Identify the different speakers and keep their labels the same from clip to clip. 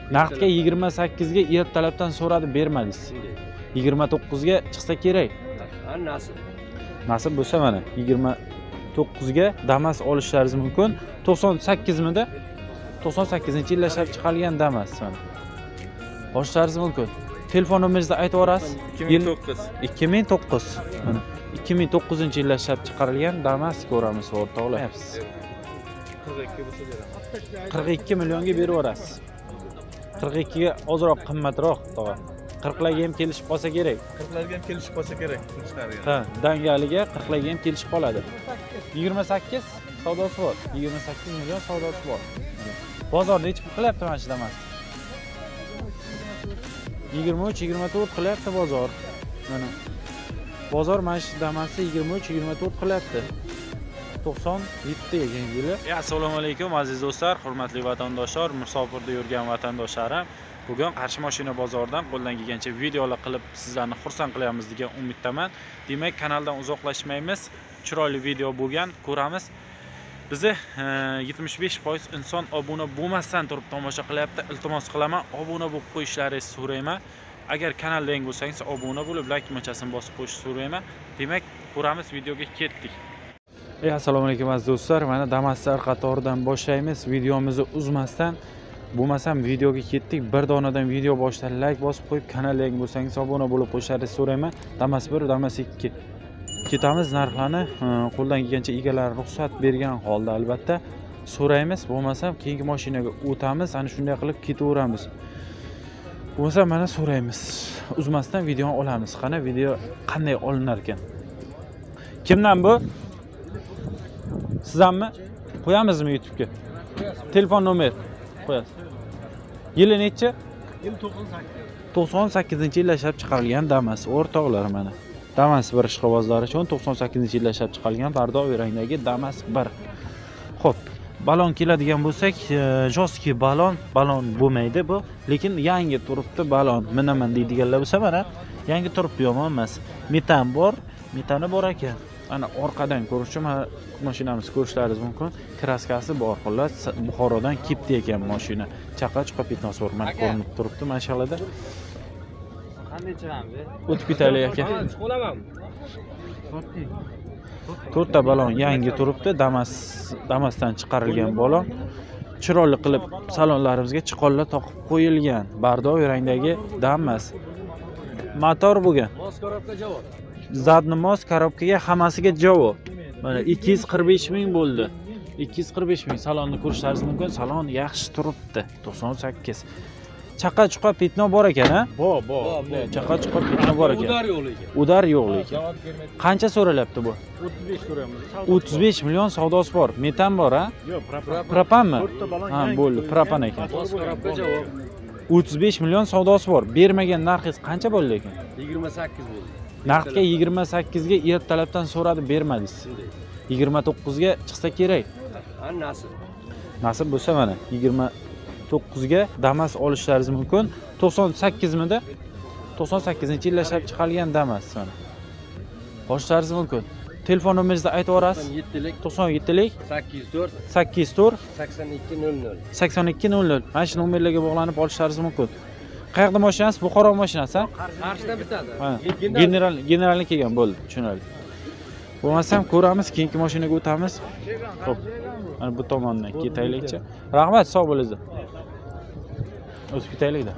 Speaker 1: Naqdga 28 ga ertalabdan so'radi, bermadingiz. 29 ga chiqsa kerak. Nasib bo'lsa mana 29 ga Damas olishlaringiz mumkin. 98 mida 98-yilda ishlab chiqarilgan Damas mana. Olishlaringiz mumkin. Telefon nomeringizni aytib yuborasiz. 2009. Mana 2009-yilda ishlab chiqarilgan Damas ko'ramiz o'rtoqlar. 42 millionga berib yuborasiz. 42 ga ozroq qimmatroq, tog'a. 40 larga ham kelishib qolsa kerak.
Speaker 2: 40 larga ham kelishib qolsa kerak.
Speaker 1: Ha, dangaliga 40 larga ham kelishib qoladi. 28 savdosi bor. 28 million savdosi bor. Bozorda hech kim qilyapti mana shu Damas. 23-24 qilyapti bozor. Mana. Bozor mana shu Damasni 23-24 qilyapti. 97 ekan yili. Assalomu alaykum aziz do'stlar, hurmatli vatandoshlar, musofirda yurgan vatandoshlarim. Bugun Qarshi mashina bozoridan qo'ldan kelgancha videolar qilib sizlarni xursand qilyapmiz degan umiddaman. Demak, kanaldan uzoqlashmaymiz. Chiroyli video bo'lgan, ko'ramiz. Bizni 75% inson obuna bo'lmasdan turib tomosha qilyapti. Iltimos qilaman, obuna bo'lib qo'yishlaringizni so'rayman. Agar kanalda yangi bo'lsangiz, obuna bo'lib, like tugmachasini bosib qo'yishni so'rayman. Demak, ko'ramiz, videoga ketdik. Assalomu alaykum aziz do'stlar. Mana Damaslar qatoridan boshlaymiz. Videomizni uzmasdan, bo'lmasam videoga ketdik. Bir donadan video boshidan like bosib qo'yib, kanalga yangi bo'lsangiz obuna bo'lib qo'yishlaringizni so'rayman. Damas 1, Damas 2. Ketamiz, narxlarni qo'ldan kelgancha egalari ruxsat bergan holda albatta so'raymiz. Bo'lmasam keyingi mashinaga o'tamiz. Ana shunday qilib ketaveramiz. Bo'lmasa mana so'raymiz. Uzmasdan videoni olamiz. Qani video qanday olinar ekan? Kimdan bu? Sizlarmi? Qo'yamizmi YouTube'ga? Telefon nomer qo'yasiz. Yili necha?
Speaker 2: Yil 98.
Speaker 1: 98-yilda ishlab chiqarilgan Damas o'rtoqlar mana. Damas 1 ishqibozlari uchun 98-yilda ishlab chiqarilgan bardoq rangdagi Damas 1. Xo'p, balon keladigan bo'lsak, joski balon bo'lmaydi bu, lekin yangi turibdi balon. Minaman deydiganlar bo'lsa mana, yangi turibdi, yomon emas. Metan bor, metani bor ekan. Ana orqadan ko'rishim, mashinamiz ko'rishlaringiz mumkin. Kraskasi bor, xullas Buxorodan kelibdi ekan mashina. Chaqa-chuqa petnosi bor, mana ko'rinib turibdi mashalada.
Speaker 2: Qanday chiqamiz?
Speaker 1: O'tib ketaylik aka.
Speaker 2: Qo'laman.
Speaker 1: 4 ta balon yangi turibdi, Damasdan chiqarilgan balon. Chiroyli qilib salonlarimizga chiqonlar toqib qo'yilgan. Bardoq rangdagi Damas. Motor bo'lgan.
Speaker 2: Mos korobka javob.
Speaker 1: Zadni mos korobkaga hammasiga javob. Mana 245 ming bo'ldi. 245 ming. Salonni ko'rishlaringiz mumkin. Salon yaxshi turibdi. 98. Chaqa-chuqa petno bor ekan, ha?
Speaker 2: Bor.
Speaker 1: Chaqa-chuqa petno bor ekan.
Speaker 2: Udar yo'q lekin.
Speaker 1: Udar yo'q lekin. Qancha so'ralyapti bu?
Speaker 2: 35 so'raymiz.
Speaker 1: 35 million savdosi bor. Metan bor, ha?
Speaker 2: Yo'q,
Speaker 1: Propanmi?
Speaker 2: 4 ta balon.
Speaker 1: Ha, bo'ldi, propan ekan.
Speaker 2: Mos korobka javob.
Speaker 1: 35 million savdosi bor. Bermagan narxingiz qancha bo'ldi ekan?
Speaker 2: 28 bo'ldi.
Speaker 1: Naqdga 28 ga ertalabdan so'radi, bermadingiz. 29 ga chiqsa kerak.
Speaker 2: Nasib.
Speaker 1: Nasib bo'lsa mana 29 ga Damas olishlaringiz mumkin. 98 mida 98-yilda ishlab chiqarilgan Damas mana. Olishlaringiz mumkin. Telefon nomeringizni aytib yuborasiz. 97lik
Speaker 2: 804
Speaker 1: 804
Speaker 2: 8200.
Speaker 1: 8200. Mana shu nomerlarga bog'lanib olishlaringiz mumkin. Qayerda mashinasi? Buxoro mashinasi, ha?
Speaker 2: Qarshida bitadi.
Speaker 1: Ha, generalni kelgan bo'ldi, tushunarli. Bo'lmasam ko'ramiz, keyingi mashinaga o'tamiz. Xo'p. Mana bu tomondan ketaylikchi. Rahmat, sog' bo'linglar. O'tib ketaylik-da.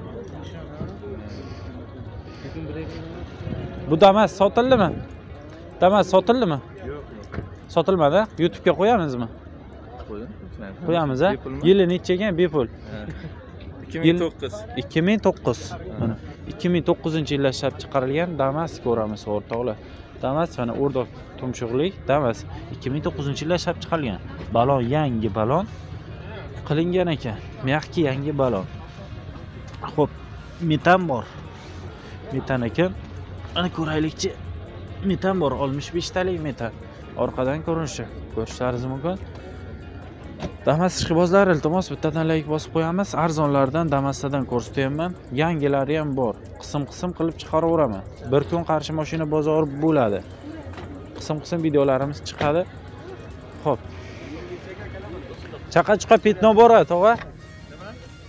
Speaker 1: Bu Damas sotildimi? Damas sotildimi?
Speaker 2: Yo'q.
Speaker 1: Sotilmadi. YouTube'ga qo'yamizmi? Qo'yamiz, ha? Yili necha ekan? Bepul.
Speaker 2: 2009.
Speaker 1: 2009. Mana 2009-yilda ishlab chiqarilgan Damas ko'ramiz o'rtoqlar. Damas mana o'rdoq tumshuqlik Damas 2009-yilda ishlab chiqarilgan. Balon yangi balon qilingan ekan. Myaxki yangi balon. Xo'p, metan bor. Metan ekan. Ana ko'raylikchi. Metan bor, 65 talik metan. Orqadan ko'rishlaringiz mumkin. Damas ishqibozlari, iltimos bittadan like bosib qo'yamiz. Arzonlardan Damasdan ko'rsatyapman. Yangilari ham bor. Qism-qism qilib chiqaraveraman. Bir kun Qarshi mashina bozori bo'ladi. Qism-qism videolarimiz chiqadi. Xo'p. Chaqa-chuqa petno bor, tog'a.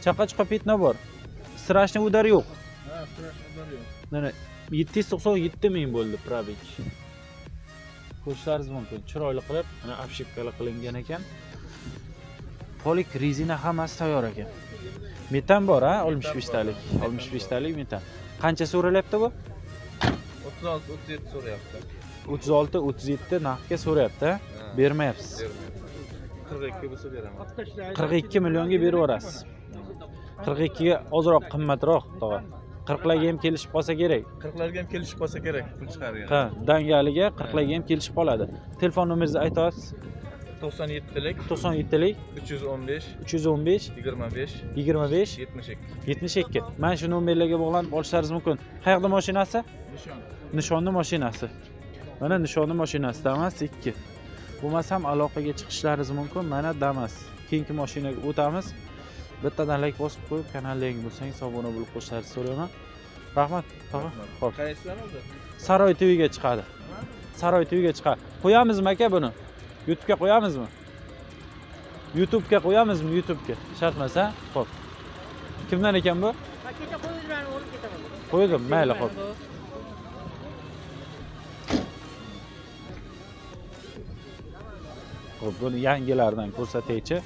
Speaker 1: Chaqachiqa pitna bor. Strashniy udar yo'q.
Speaker 2: Ha, strashniy udar yo'q.
Speaker 1: Mana 797 ming bo'ldi probeg. Ko'rishlaringiz mumkin. Chiroyli qilib, mana obshipkalar qilingan ekan. Polik rezina hammasi tayyor ekan. Metan bor ha, 65 talik. 65 talik metan. Qancha so'ralyapti bu?
Speaker 2: 36-37 so'rayapti.
Speaker 1: 36-37 narxga so'rayapti. Bermayapsiz.
Speaker 2: 42 bo'lsa beraman.
Speaker 1: 42 millionga berib yuborasiz. 42 ga ozroq qimmatroq, tog'a. 40 larga ham kelishib qolsa kerak.
Speaker 2: 40 larga ham kelishib qolsa kerak, pul chiqargan.
Speaker 1: Ha, dangaliga 40 larga ham kelishib qoladi. Telefon nomeringizni aytasiz.
Speaker 2: 97lik
Speaker 1: 97lik
Speaker 2: 315
Speaker 1: 315
Speaker 2: 25
Speaker 1: 25
Speaker 2: 72.
Speaker 1: 72. Mana shu nomerlarga bog'lanib olishlaringiz mumkin. Qayerda mashinasi?
Speaker 2: Nishon.
Speaker 1: Nishonni mashinasi. Mana nishonni mashinasi Damas 2. Bo'lmasam aloqaga chiqishlaringiz mumkin. Mana Damas. Keyingi mashinaga o'tamiz. Bittadan like bosib qo'yib, kanalga yangi bo'lsangiz obuna bo'lib qo'shishlaringizni so'rayman. Rahmat. Xo'p.
Speaker 2: Qaysidan oldi?
Speaker 1: Saroy TV'ga chiqadi. Saroy TV'ga chiqadi. Qo'yamizmi aka buni? YouTube'ga qo'yamizmi? YouTube'ga qo'yamizmi? YouTube'ga. Shartmasa, xo'p. Kimdan ekan bu?
Speaker 3: Kecha qo'ydilar, olib ketaman.
Speaker 1: Qo'ydim, mayli, xo'p. Xo'p, buni yangilardan ko'rsataychi.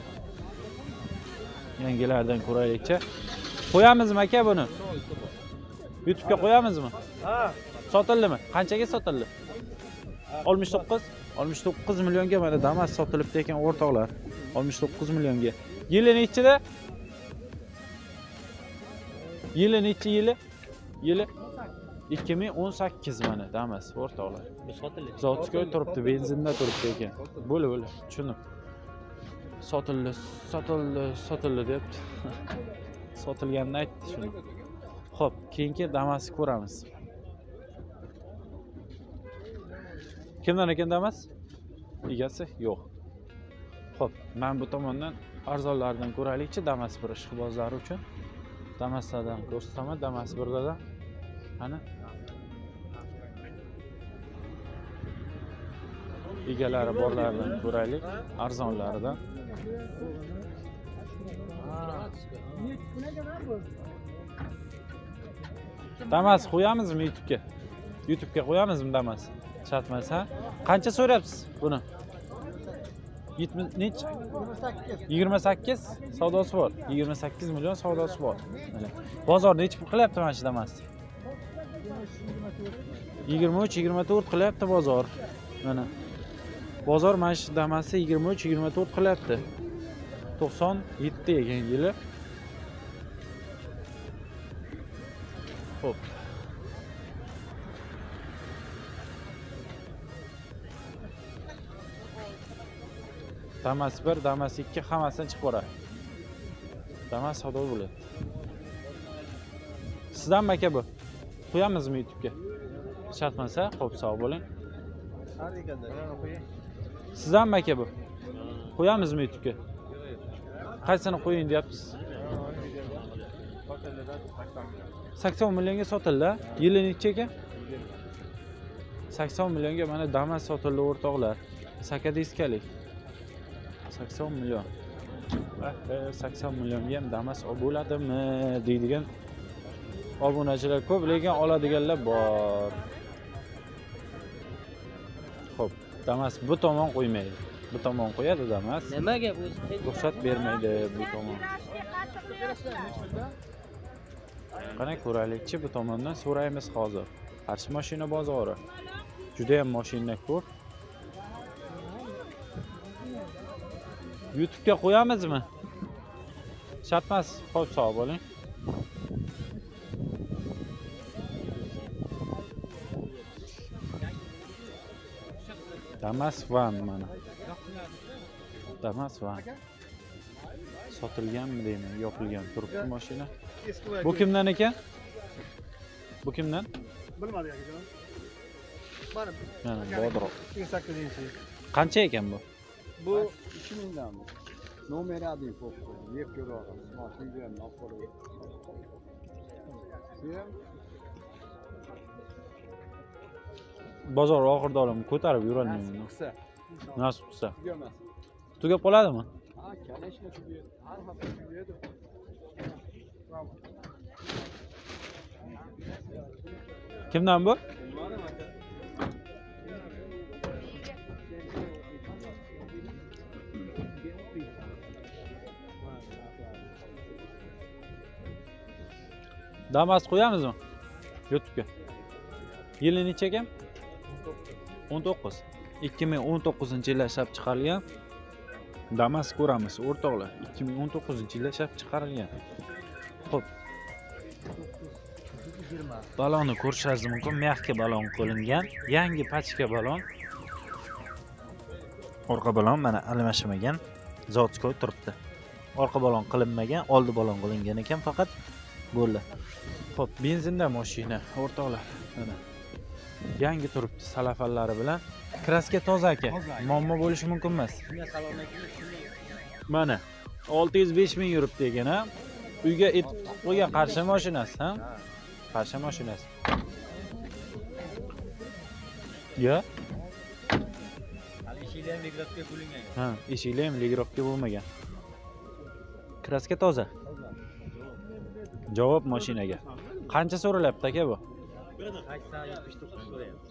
Speaker 1: Yangilardan ko'raylikchi. Qo'yamizmi aka buni? YouTube'ga qo'yamizmi?
Speaker 2: Ha.
Speaker 1: Sotildimi? Qanchaga sotildi? 69 millionga mana Damas sotilibdi ekan o'rtoqlar. 69 millionga. Yili nechida? Yili nechi yili? Yili 2018 mana Damas o'rtoqlar. Zotskoy turibdi, benzinda turibdi ekan. Bo'li, tushundim. Sotildi debdi. Sotilganini aytdi shuni. Xo'p, keyingi Damasni ko'ramiz. Kimdan ekan Damas? Egasi yo'q. Xo'p, men bu tomondan arzonlardan ko'raylikchi Damas bir ishqibozlari uchun. Damaslardan ko'rsataman, Damas birdadan. Qani? Egalari borlaridan ko'raylik, arzonlaridan. Damas qo'yamizmi YouTube'ga? YouTube'ga qo'yamizmi Damas? Shartmasa, qancha so'rayapsiz buni? 70 nech? 28 savdosi bor. 28 million savdosi bor. Mana. Bozor nech pul qilyapti mana shu Damas? 23-24 qilyapti bozor. Mana. Bozor mana shu Damasni 23-24 qilyapti. 97 ekan yili. Xo'p. Damas 1, Damas 2 hammasidan chiqib boradi. Damas savdo bo'ladi. Sizdan aka bu? Qo'yamizmi YouTube'ga? Shartmasa, xo'p, sog' bo'ling.
Speaker 2: Har ekanda.
Speaker 1: Sizdan aka bu? Qo'yamizmi YouTube'ga? Qaysini qo'ying deyapsiz? 80 millionga sotildi. Yili necha ekan? 80 millionga mana Damas sotildi o'rtoqlar. Sakadiskalik. 80 million. 80 millionga ham Damas bo'ladimi deydigan obunachilar ko'p, lekin oladiganlar bor. Xo'p, Damas bu tomon qo'ymaydi. Bu tomon qo'yadi Damas.
Speaker 3: Nimaga bu?
Speaker 1: Ruxsat bermaydi bu tomon. Qani ko'raylikchi, bu tomondan so'raymiz hozir. Qarshi mashina bozori. Juda ham mashina ko'p. YouTube'ga qo'yamizmi? Shartmas, xo'p, sog' bo'ling. Damas van mana. Damas van. Sotilganmi deyman, yopilgan turibdi mashina. Bu kimdan ekan? Bu kimdan?
Speaker 4: Bilmadik akajon.
Speaker 1: Mana Bodro.
Speaker 4: 28-yil.
Speaker 1: Qancha ekan bu?
Speaker 4: Bu 2000 dan. Nomeri adim ko'p. Yeb ko'ramiz. Mashinaga ham olib. Sen
Speaker 1: Bozor oxirida olaman, ko'tarib yurolmayman.
Speaker 4: qilsa,
Speaker 1: Nasib qilsa.
Speaker 4: tugamas.
Speaker 1: Tugab qoladimi?
Speaker 4: Ha, kalashni tugaydi. Har hafta tugaydi.
Speaker 1: Kimdan bu? Damas qo'yamizmi? YouTube'ga. Yili necha ekan? 19. 2019-yilda ishlab chiqarilgan. Damas ko'ramiz, o'rtoqlar. 2019-yilda ishlab chiqarilgan. Xo'p. Balonni ko'rishingiz mumkin. Mягкий balon qo'lingan. Yangi pachka balon. Orqa balon mana almashmagan. Zotskoy turibdi. Orqa balon qilinmagan, oldi balon qilingan ekan faqat. Bo'ldi. Xo'p, benzinda mashina, o'rtoqlar. Mana. Yangi turibdi salafallari bilan. Kraska toza aka. Muammo bo'lishi mumkin emas. Mana 605 ming yuribdi ekan, ha? Uyga etib qo'ygan qarshi mashinasi, ha? Qarshi mashinasi. Ya?
Speaker 3: Hali eshiklar ham ligrovka bo'lingan.
Speaker 1: Ha, eshiklar ham ligrovka bo'lmagan. Kraska toza. Javob mashinaga. Qancha so'ralyapti aka bu?
Speaker 3: 80-79 so'rayapti.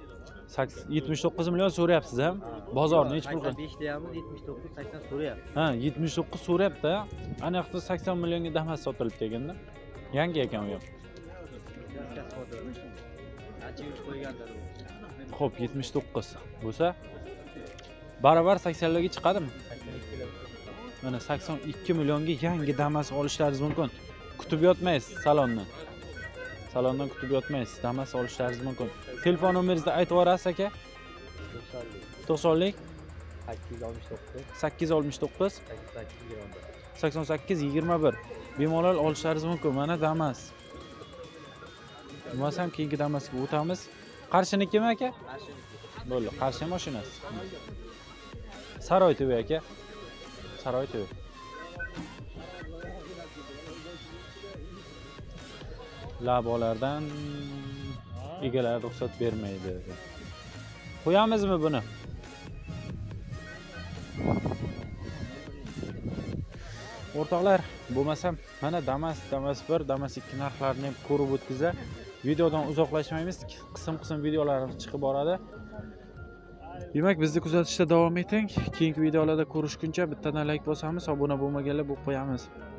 Speaker 1: 79 million so'rayapsiz ham? Bozorni hech pul
Speaker 3: 85 deyapmiz, 79-80 so'rayapti.
Speaker 1: Ha, 79 so'rayapti. Ana yoqda 80 millionga Damas sotilibdi ekanda. Yangi ekan u ham.
Speaker 3: Kraskasi fotomi? Ancha yurib qo'ygandir u.
Speaker 1: Xo'p, 79 bo'lsa barabar 80 larga chiqadimi?
Speaker 3: 82 kilo.
Speaker 1: Mana 82 millionga yangi Damas olishlaringiz mumkin. Kutib yotmaysiz salonni. Salondan kutib yotmaysiz. Damas olishlaringiz mumkin. Telefon nomeringizni aytib yuborasiz aka? 90lik
Speaker 3: 869
Speaker 1: 869
Speaker 3: 88
Speaker 1: 88 21. Bemalol olishlaringiz mumkin. Mana Damas. Bo'lmasam keyingi Damasga o'tamiz. Qarshinikimi aka? Bo'ldi, Qarshi mashinasi. Saroy TV aka. Saroy TV. Labolardan egalar ruxsat bermaydi. Qo'yamizmi buni? O'rtoqlar, bo'lmasam mana Damas 1, Damas 2 narxlarini ham ko'rib o'tkiza. Videodan uzoqlashmaymiz. Qism-qism videolarimiz chiqib boradi. Demak, bizni kuzatishda davom eting. Keyingi videolarda ko'rishguncha bittadan like bosamiz, obuna bo'lmaganlar bo'lib qo'yamiz.